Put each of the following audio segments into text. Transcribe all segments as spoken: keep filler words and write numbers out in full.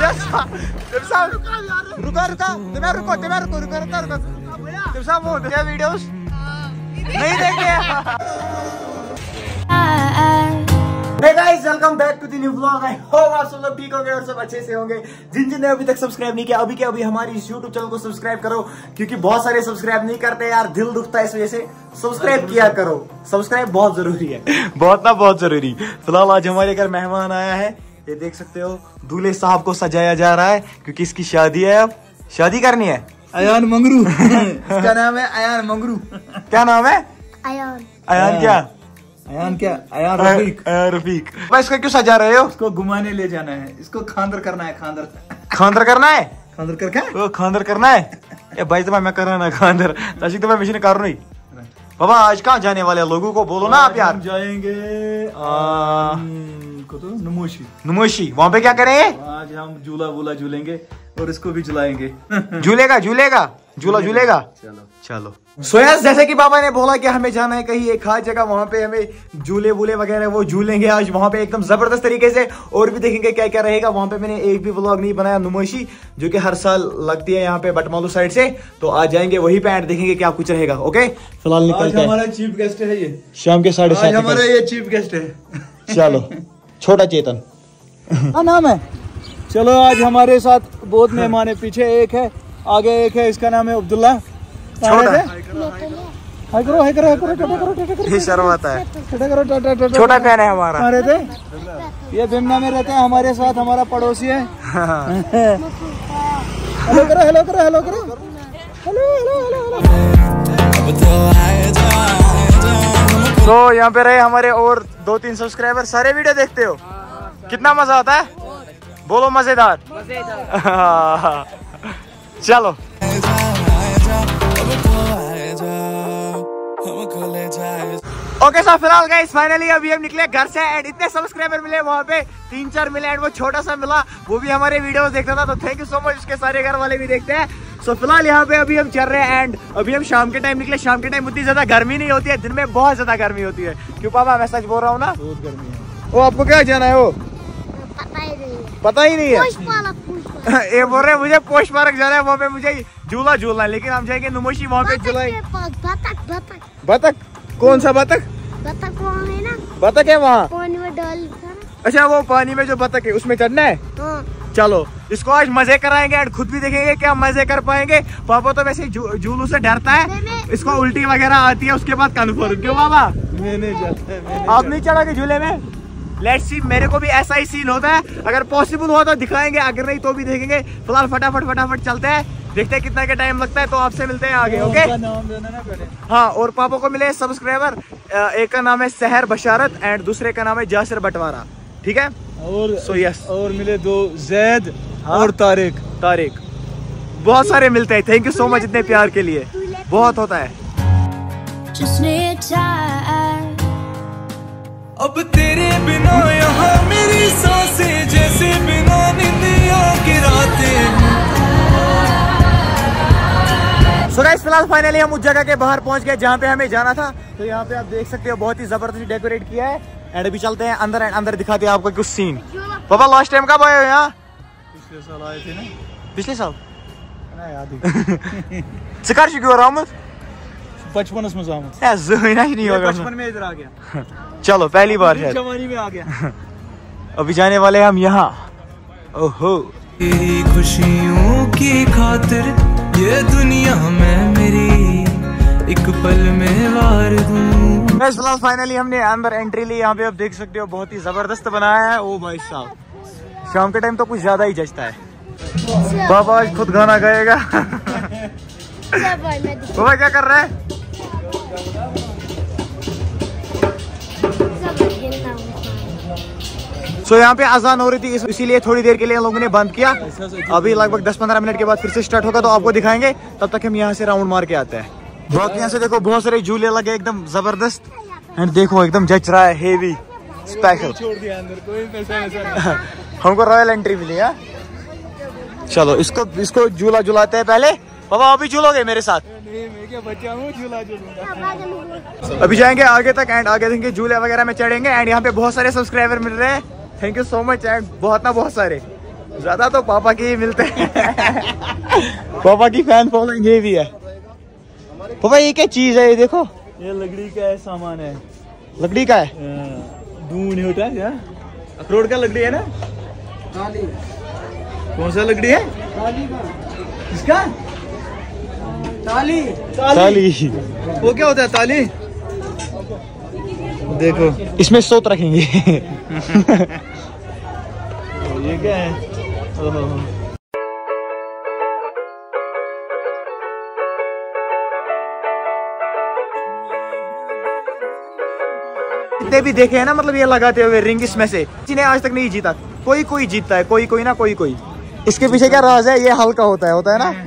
साहब रुका रुका तुम्हें रुको तुम्हें रुको रुको रुको रुको तुम साहब वो क्या वीडियोस नहीं देखे। Hey guys, welcome back to the new vlog. I hope आप सब लोग ठीक होंगे और सब अच्छे से होंगे। जिन जिन ने अभी तक सब्सक्राइब नहीं किया अभी के अभी हमारी इस YouTube चैनल को सब्सक्राइब करो, क्योंकि बहुत सारे सब्सक्राइब नहीं करते यार, दिल दुखता है इस वजह से। सब्सक्राइब किया करो, सब्सक्राइब बहुत जरूरी है, बहुत ना बहुत जरूरी। फिलहाल आज हमारे घर मेहमान आया है, ये देख सकते हो। दूल्हे साहब को सजाया जा रहा है क्योंकि इसकी शादी है, अब शादी करनी है। अयान मंगरू इसका नाम है अयान मंगरू। क्या नाम है? अयान। अयान क्या? अयान क्या? अयान रफीक। अयान रफीक। भाई इसको क्यों सजा रहे हो? इसको घुमाने ले जाना है, इसको खांदर करना है। खांदर खांदर करना है? खांदर कर क्या? ओ खांदर करना है। ये भाई तो मैं कर रहा ना खांदर, ताशिक तो मैं मशीन कर रही। बाबा आज कहाँ जाने वाले लोगों को बोलो ना आप यार। हम जाएंगे नमोशी। नमोशी वहाँ पे क्या करेंगे? आज हम झूला वूला झूलेंगे और इसको भी झुलाएंगे। झूलेगा झूलेगा झूला झूलेगा। चलो चलो। सो यस, जैसे कि पापा ने बोला कि हमें जाना है कहीं एक खास जगह, वहाँ पे हमें झूले वूले वगैरह वो झूलेंगे आज वहाँ पे एकदम जबरदस्त तरीके से, और भी देखेंगे क्या क्या रहेगा वहाँ पे। मैंने एक भी व्लॉग नहीं बनाया नमोशी, जो कि हर साल लगती है यहाँ पे बटमालू साइड से, तो आज जाएंगे वहीं पे एंड देखेंगे क्या कुछ रहेगा। ओके फिलहाल निकलते हैं। हमारा चीफ गेस्ट है ये, शाम के साढ़े सात हमारा ये चीफ गेस्ट है। चलो छोटा चेतन हाँ नाम है। चलो आज हमारे साथ बहुत मेहमान है, पीछे एक है आगे एक है, इसका नाम है अब्दुल्ला। छोटा हाय करो हाय करो हाय करो टाटा करो टाटा करो। ये शर्माता है, टाटा करो टाटा टाटा। छोटा फैन है हमारा। हमारे थे ये बिमना में रहता है हमारे साथ, हमारा पड़ोसी है। हेलो करो हेलो करो हेलो करो हेलो हेलो हेलो। तो यहाँ पे रहे हमारे और दो तीन सब्सक्राइबर, सारे वीडियो देखते हो? कितना मजा आता है? बोलो मजेदार। चलो ओके सर, फिलहाल गाइस फाइनली अभी हम निकले घर से एंड इतने सब्सक्राइबर मिले वहाँ पे, तीन चार मिले एंड वो छोटा सा मिला, वो भी हमारे वीडियोस देखता था, तो थैंक यू सो मच। उसके सारे घर वाले भी देखते हैं। सो फिलहाल यहाँ पे अभी हम चल रहे हैं एंड अभी हम शाम के टाइम निकले। शाम के टाइम उतनी ज्यादा गर्मी नहीं होती है, दिन में बहुत ज्यादा गर्मी होती है। क्यों पापा, मैं सच बोल रहा हूँ ना? बहुत गर्मी है। वो आपको क्या जाना है? वो पता ही नहीं है। पता ही नहीं है। पोश पालक, पोश पालक। ये बोल रहे मुझे पोश पार्क जाना है, वहाँ पे मुझे झूला झूलना है, लेकिन हम जाएंगे नमोशी, वहाँ पे झूलाएंगे। बतख बतख बतख? कौन सा बतख? बतख वहाँ है ना, बतख है वहाँ? पानी में डाल। अच्छा वो पानी में जो बतख है उसमें चढ़ना है। हाँ। चलो इसको आज मजे कराएंगे एंड खुद भी देखेंगे क्या मजे कर पाएंगे। पापा तो वैसे झूलू से डरता है, इसको उल्टी वगैरह आती है उसके बाद कन्फर्म। क्यों बाबा? मैंने आप नहीं चढ़ोगे झूले में? लेट्स सी, मेरे को भी ऐसा ही सीन होता है, अगर पॉसिबल हुआ तो दिखाएंगे, अगर नहीं तो भी देखेंगे। फिलहाल फटाफट फटाफट चलते हैं, देखते हैं कितना का टाइम लगता है, तो आपसे मिलते हैं आगे। ओके नाम देना ना पहले। हाँ, और पापा को मिले सब्सक्राइबर, एक का नाम है सहर बशारत एंड दूसरे का नाम है जासिर बटवारा, ठीक है? और सो यस, और मिले दो जैद हाँ? और तारिक तारिक बहुत सारे मिलते हैं। थैंक यू सो मच इतने प्यार के लिए, बहुत होता है। अब तेरे बिना यहाँ मेरी सांसें जैसे बिना निंदिया की रातें। सो गाइस फिलहाल फाइनली हम उस जगह के बाहर पहुंच गए जहाँ पे हमें जाना था। तो यहाँ पे आप देख सकते हो बहुत ही जबरदस्त डेकोरेट किया है एंड अभी चलते हैं अंदर एंड अंदर दिखाते हैं आपको कुछ सीन। पापा लास्ट टाइम कब आए हो यहाँ? पिछले साल आए थे ना। पिछले साल याद शिकार क्यों रहा हूँ? बचपन में जामत नहीं होगा, बचपन में इधर आ गया। चलो पहली बार है, जवानी में आ गया। अभी जाने वाले हम यहाँ। ओहो तेरी खुशियों की खातिर ये दुनिया में मेरी एक पल में वार दूं। फिलहाल फाइनली हमने अंदर एंट्री ली। यहाँ पे आप देख सकते हो बहुत ही जबरदस्त बनाया है। ओ भाई साहब, शाम के टाइम तो कुछ ज्यादा ही जचता है। बाबा आज खुद गाना गाएगा। बाबा क्या कर रहा है? सो so, यहाँ पे अजान हो रही थी, इसीलिए थोड़ी देर के लिए लोगों ने बंद किया। अभी लगभग दस पंद्रह मिनट के बाद फिर से स्टार्ट होगा, तो आपको दिखाएंगे। तब तक हम यहाँ से राउंड मार के आते हैं। बहुत यहाँ से देखो बहुत सारे झूले लगे एकदम जबरदस्त एंड देखो एकदम जच रहा है, हेवी स्पेशल। छोड़ दिया अंदर, कोई पैसा वैसा हमको रॉयल एंट्री मिली है। चलो इसको इसको झूला झुलाते हैं पहले। बाबा अभी झूलोगे मेरे साथ? नहीं, मैं क्या बच्चा हूँ, झूला झूलूंगा। अभी जाएंगे आगे तक एंड आगे देखेंगे झूले वगैरह में चढ़ेंगे एंड यहाँ पे बहुत सारे सब्सक्राइबर मिल रहे हैं। Thank you so much and बहुत ना बहुत सारे। ज्यादा तो पापा के ही मिलते हैं। पापा की फैन फॉलोइंग ये भी है। पापा ये क्या चीज है ये देखो? ये लकड़ी का है सामान है। लकड़ी का है? दून होता है क्या? अखरोट का लकड़ी है ना? ताली। कौन सा लकड़ी है? ताली का। किसका? ताली। ताली। वो क्या होता है ताली? देखो इसमें सोत रखेंगे। ये क्या है? ओहो। जितने भी देखे हैं ना, मतलब ये लगाते हुए रिंग, इसमें से जिन्हें आज तक नहीं जीता। कोई कोई जीतता है, कोई कोई ना कोई कोई। इसके पीछे क्या राज है? ये हल्का होता है, होता है ना?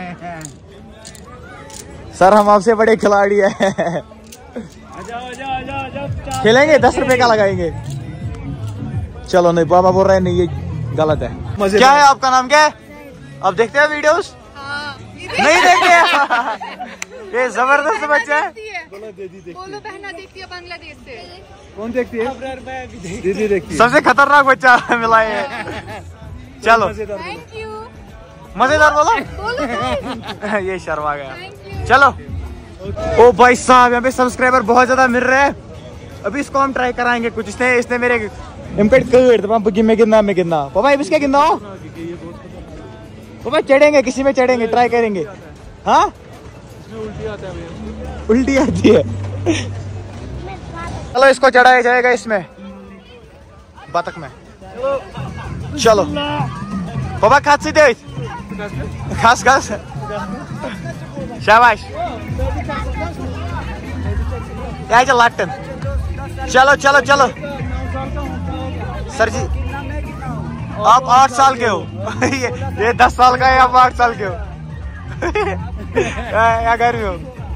सर हम आपसे बड़े खिलाड़ी है। खेलेंगे? दस रुपए का लगाएंगे। चलो नहीं, पापा बोल रहे हैं नहीं, ये गलत है। क्या है आपका नाम? क्या है? आप देखते हैं वीडियोस? नहीं देखते? ये जबरदस्त बच्चा है। बोलो बहना देखती है बांग्लादेश से। कौन देखती है? दीदी देखती है। सबसे खतरनाक बच्चा मिला है। चलो थैंक यू। मजेदार बोलो। ये शर्मा गया। चलो। ओ भाई साहब, यहाँ पे सब्सक्राइबर बहुत ज्यादा मिल रहे हैं। अभी इसको हम ट्राई कराएंगे कुछ। इसने इसने मेरे इम्पेक्ट कर मैं कितना मैं कितना पापा इसके कितना हो पापा? चढ़ेंगे, किसी में चढ़ेंगे, ट्राई करेंगे। हाँ उल्टी आता है। उल्टी आती है। चलो इसको चढ़ाया जाएगा इसमें, बतख में। चलो पापा खास से दे, खास खास, शाबाश। क्या लाटन? चलो चलो चलो। सर जी आप आठ साल के हो। ये, ये दस साल का है, आप आठ साल के हो। या घर में हो?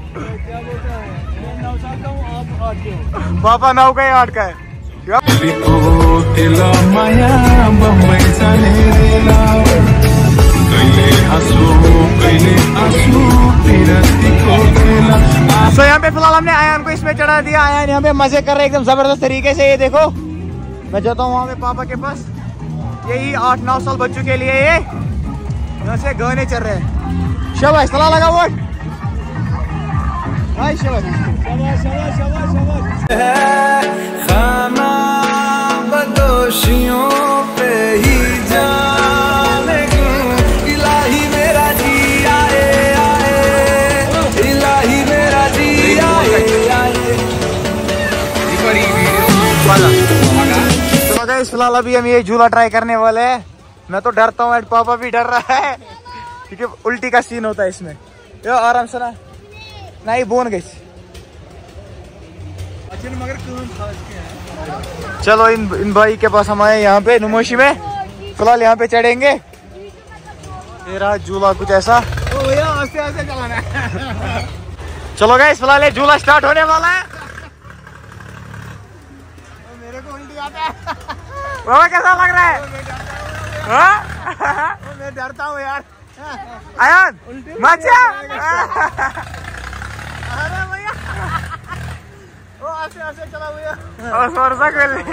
पापा नौ का है, आठ का है। तो यहाँ पे फिलहाल हमने आयान को इसमें चढ़ा दिया। आयान यहाँ पे मजे कर रहे हैं एकदम जबरदस्त तरीके से। ये देखो मैं जाता हूँ वहाँ पे पापा के पास। यही आठ नौ साल बच्चों के लिए ये यहाँ से गाने चल रहे हैं। शाबाश, सला लगा वो। हाय शाबाश शाबाश शाबाश शाबाश शाबाश। खाना बदोशियों पे ही जाने क्यों इलाही मेरा जी आए आए, इलाही मेरा जी आए आए। तो गाइस फिलहाल अभी हम ये झूला ट्राई करने वाले हैं। मैं तो डरता हूँ, पापा भी डर रहा है क्योंकि उल्टी का सीन होता है इसमें। यो आराम से ना, नहीं बोन गई। चलो इन इन भाई के पास हम आए यहाँ पे नुमोशी में। फिलहाल यहाँ पे चढ़ेंगे। ये रहा झूला कुछ ऐसा। आस्ते आस्ते चलाना है। चलो गाइस फिलहाल ये झूला स्टार्ट होने वाला है। मेरे को उल्टी आता है। बाबा कैसा लग रहा है? हाँ? मैं डरता हूँ यार। आयान मचा। अरे भैया वो आस्ते आस्ते चला भैया। और सरसा कर ले।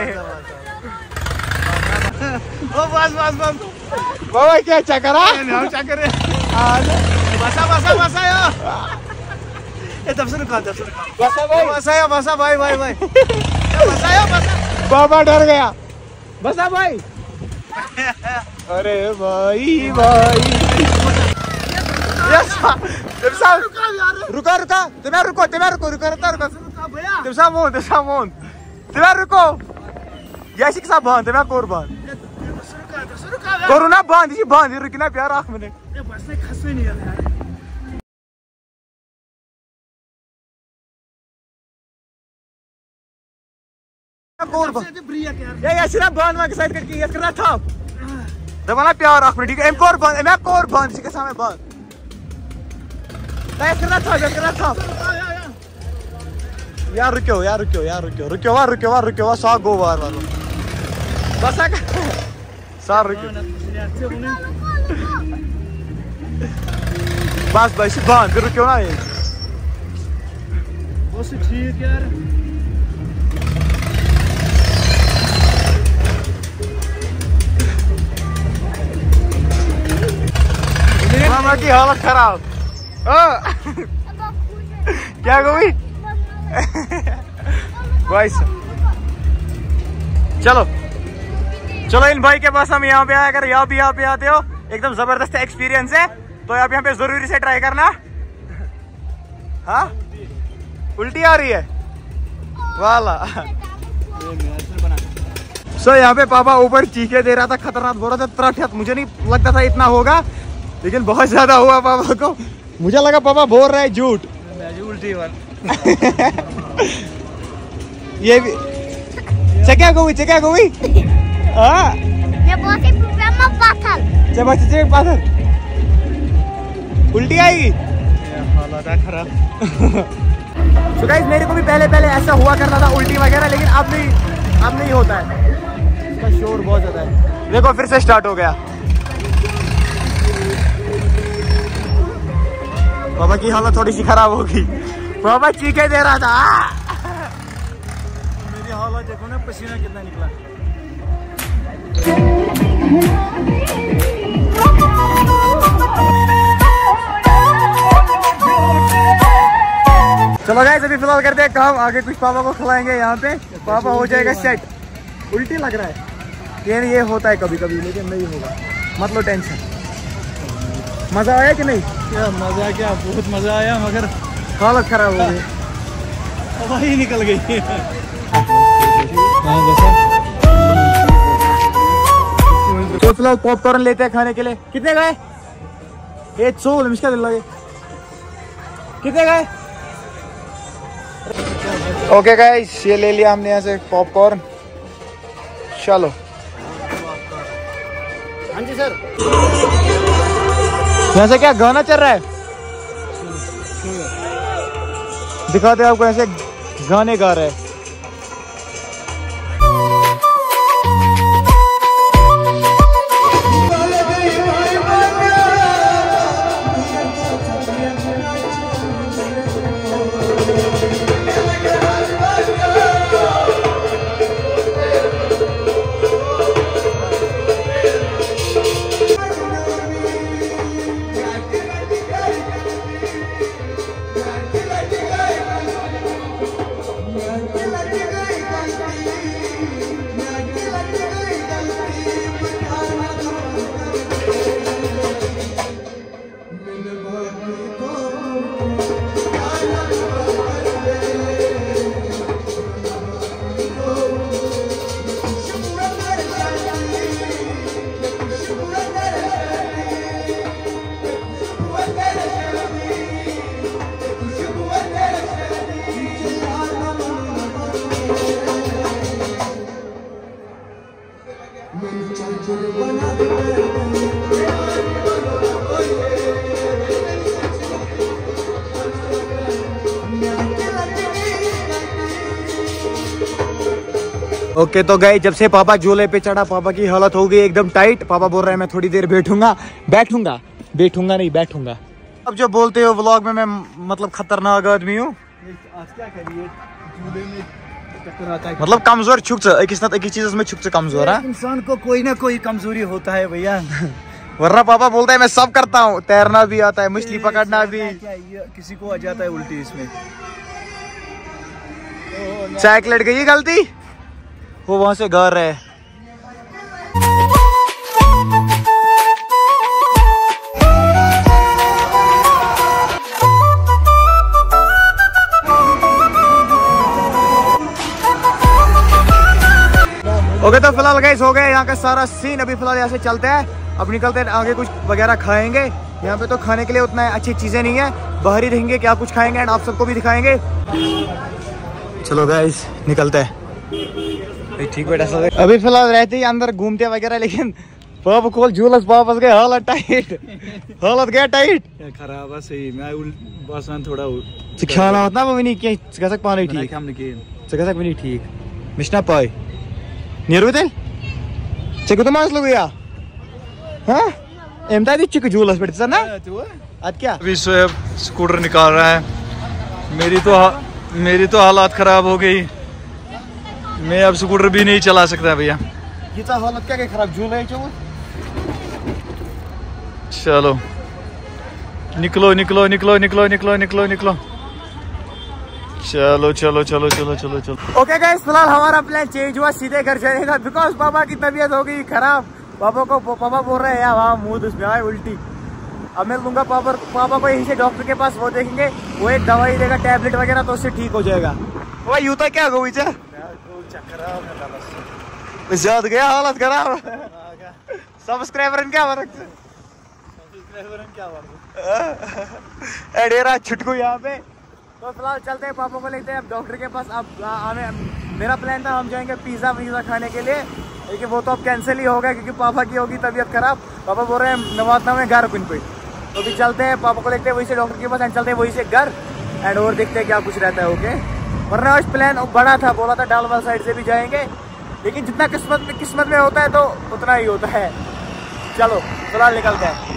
ओ बस बस बस। बाबा क्या चकरा? हम चक्कर है। बसा बसा बसा यार। ये तब से रुका, तब से रुका। बसा भाई, बसा या बसा भाई भाई भाई। बसा या बसा। बाबा डर गया। बसा भाई। अरे भाई भाई रुका रुका तुम्हें रुको तुम्हें रुको रुको रुका रुको तुमसा मोन तुमसा मोन तुम्हें रुको जैसे के साथ बांध तुम्हें कोर बांध करो ना बांध इसी बांध रुकी ना प्यार आँख में कोर बांध ये ऐसे ना बांध में साइड करके ये करना था दबाना प्यार आँख में ठीक है। कोर बांध मैं कोर बांध इसी के सामने बांध नहीं करना था करना था यार रुको यार रुको यार रुको रुको वार रुको वार रुको वार सा गो वार वार बस आ सार रुको बस बस बांध रुको ना ये बस ठीक यार। पापा की हालत खराब। क्या गोभी भाई चलो चलो इन भाई के पास हम यहाँ पे आए, अगर यहाँ भी यहाँ पे आते हो एकदम जबरदस्त एक्सपीरियंस है, तो आप यहाँ पे जरूरी से ट्राई करना। हाँ उल्टी आ रही है वाला। सो so, यहाँ पे पापा ऊपर चीखे दे रहा था, खतरनाक बोल रहा था त्राठियत। मुझे नहीं लगता था इतना होगा, लेकिन बहुत ज्यादा हुआ पापा को। मुझे लगा पापा बोल रहा है झूठ। उल्टी वाल ये भी चक्या गोभी चक्या गोभी हाँ पाथर उल्टी आएगी। हालत खराब। तो गाइस मेरे को भी पहले पहले ऐसा हुआ करता था उल्टी वगैरह, लेकिन अब नहीं अब नहीं होता है। इसका शोर बहुत ज्यादा है। देखो फिर से स्टार्ट हो गया। पापा की हालत थोड़ी सी खराब होगी। पापा चीखे दे रहा था। मेरी हालत देखो ना, पसीना कितना निकला। चलो गाइस अभी फिलहाल करते हैं काम, आगे कुछ पापा को खिलाएंगे यहाँ पे। पापा हो जाएगा सेट। उल्टी लग रहा है ये ये होता है कभी कभी, लेकिन नहीं होगा, मत लो टेंशन। मजा आया कि नहीं? क्या मजा, क्या बहुत मजा आया, मगर हालत खराब हो गई, हवा ही निकल गई। तो फिलहाल पॉपकॉर्न लेते हैं खाने के लिए। कितने गए? एक सौ मिसका दिल लगे। कितने गए? ओके गाइस ये ले लिया हमने यहाँ से पॉपकॉर्न। चलो हाँ जी सर। यहाँ से क्या गाना चल रहा है? दिखाते हैं आपको, ऐसे गाने गा रहे हैं। ओके okay, तो गए जब से पापा झूले पे चढ़ा, पापा की हालत हो गई एकदम टाइट। पापा बोल रहे हैं मैं थोड़ी देर बैठूंगा बैठूंगा बैठूंगा नहीं बैठूंगा। अब जो बोलते हो व्लॉग में मैं मतलब खतरनाक आदमी हूँ। आज क्या करिए, झूले में चक्कर आता है। मतलब कमजोर छुक एक चीज में छुक कमजोर है। इंसान को कोई ना कोई कमजोरी होता है भैया। वरना पापा बोलता है मैं सब करता हूँ, तैरना भी आता है, मछली पकड़ना भी। किसी को आ जाता है उल्टी इसमें। साइकिल लट गई गलती, वो वहां से गा रहे हैं। ओके तो फिलहाल गाइस हो गया यहाँ का सारा सीन। अभी फिलहाल यहाँ से चलते हैं, अब निकलते हैं आगे, कुछ वगैरह खाएंगे। यहाँ पे तो खाने के लिए उतना अच्छी चीजें नहीं है, बाहर ही रहेंगे, क्या कुछ खाएंगे एंड आप सबको भी दिखाएंगे। चलो गाइस निकलते हैं। ठीक बेटा सर अभी फिलहाल रहते ही अंदर घूमते वगैरह, लेकिन पाप खोल झूलस वापस गए, हालत टाइट हालत गया टाइट खराब है सही। मैं बसन थोड़ा ख्याल होता वो नहीं कि सकसक पानी ठीक हमने किए सकसक भी नहीं ठीक मिशना पाए निर्वदल चेक तो मास लोग या हां एमता दी चिक झूलस बैठता ना आज क्या। अभी सोएब स्कूटर निकाल रहा है। मेरी तो मेरी तो हालत खराब हो गई, मैं अब स्कूटर भी नहीं चला सकता भैया। ये तो हालत क्या खराब झूल है। चलो चलो निकलो निकलो निकलो निकलो निकलो निकलो निकलो। चलो चलो चलो चलो चलो चलो। ओके गाइस, फिलहाल हमारा प्लान चेंज हुआ, सीधे घर जाने का, बिकॉज पापा की तबीयत हो गई खराब। पापा को पापा बोल रहे हैं वहाँ मुंह उसमें आए उल्टी। अब मैं लूंगा पापा पापा को यहीं से डॉक्टर के पास, वो देखेंगे, वो एक दवाई देगा टैबलेट वगैरह, तो उससे ठीक हो जाएगा। वो यूं तो क्या गो ज्यादा गया, हालत खराब। सब्सक्राइबर क्या फर्क डेरा छुटकू यहाँ पे। तो फिलहाल चलते हैं, पापा को लेते हैं अब डॉक्टर के पास। अब हमें मेरा प्लान था हम जाएंगे पिज्जा विज़ा खाने के लिए, लेकिन वो तो अब कैंसिल ही हो गया क्योंकि पापा की होगी तबीयत खराब। पापा बोल रहे हैं नवातना में घर कुन पे, तो भी चलते हैं, पापा को लेते हैं वहीं से डॉक्टर के पास एंड चलते हैं वहीं से घर एंड और देखते हैं क्या कुछ रहता है। ओके, वरना आज प्लान बड़ा था, बोला था डालवाल साइड से भी जाएंगे, लेकिन जितना किस्मत में किस्मत में होता है तो उतना ही होता है। चलो फिलहाल निकलते हैं।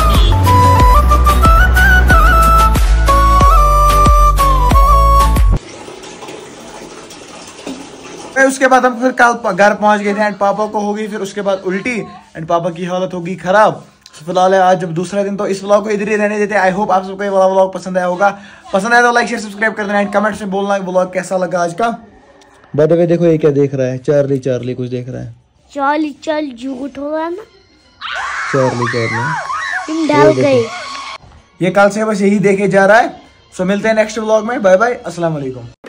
उसके बाद हम फिर कल घर पहुंच गए थे एंड पापा को होगी फिर उसके बाद उल्टी एंड पापा की हालत होगी खराब। फिलहाल आज जब दूसरा दिन, तो इस व्लॉग को इधर ही रहने देते हैं। आई होप आप सबको ये वाला व्लॉग पसंद आया होगा। पसंद आया तो लाइक शेयर सब्सक्राइब कर देना एंड कमेंट्स में बोलना व्लॉग कैसा लगा आज का। बाय द वे देखो ये क्या देख रहा है, चार्ली चार्ली कुछ देख रहा है। चार्ली चल झूठ हो रहा ना, चार्ली चार्ली तुम डर गए। ये कल से बस यही देखे जा रहा है। सो मिलते हैं नेक्स्ट व्लॉग में। बाय बाय, अस्सलाम वालेकुम।